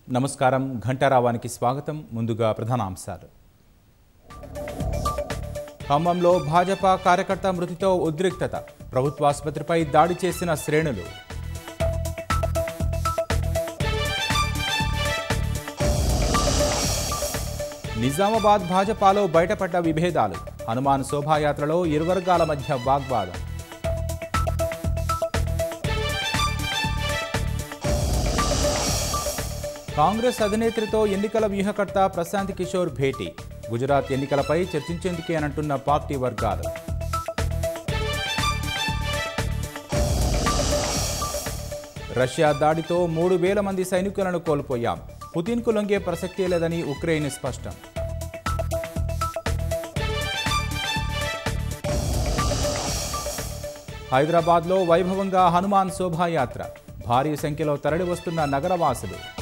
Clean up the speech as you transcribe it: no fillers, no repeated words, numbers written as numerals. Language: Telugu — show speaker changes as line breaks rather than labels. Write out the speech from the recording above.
నమస్కారం ఘంటారావానికి స్వాగతం. ముందుగా ప్రధానాంశాలు. ఖమ్మంలో భాజపా కార్యకర్త మృతితో ఉద్రిక్తత. ప్రభుత్వాసుపత్రిపై దాడి చేసిన శ్రేణులు. నిజామాబాద్ భాజపాలో బయటపడ్డ విభేదాలు. హనుమాన్ శోభాయాత్రలో ఇరు వర్గాల మధ్య వాగ్వాదం. కాంగ్రెస్ అధినేత్రితో ఎన్నికల వ్యూహకర్త ప్రశాంత్ కిషోర్ భేటీ. గుజరాత్ ఎన్నికలపై చర్చించేందుకే అంటున్న పార్టీ వర్గాలు. రష్యా దాడితో 3,000 మంది సైనికులను కోల్పోయాం. పుతిన్కు లొంగే ప్రసక్తే లేదని ఉక్రెయిన్ స్పష్టం. హైదరాబాద్లో వైభవంగా హనుమాన్ శోభాయాత్ర. భారీ సంఖ్యలో తరలివస్తున్న నగరవాసులు.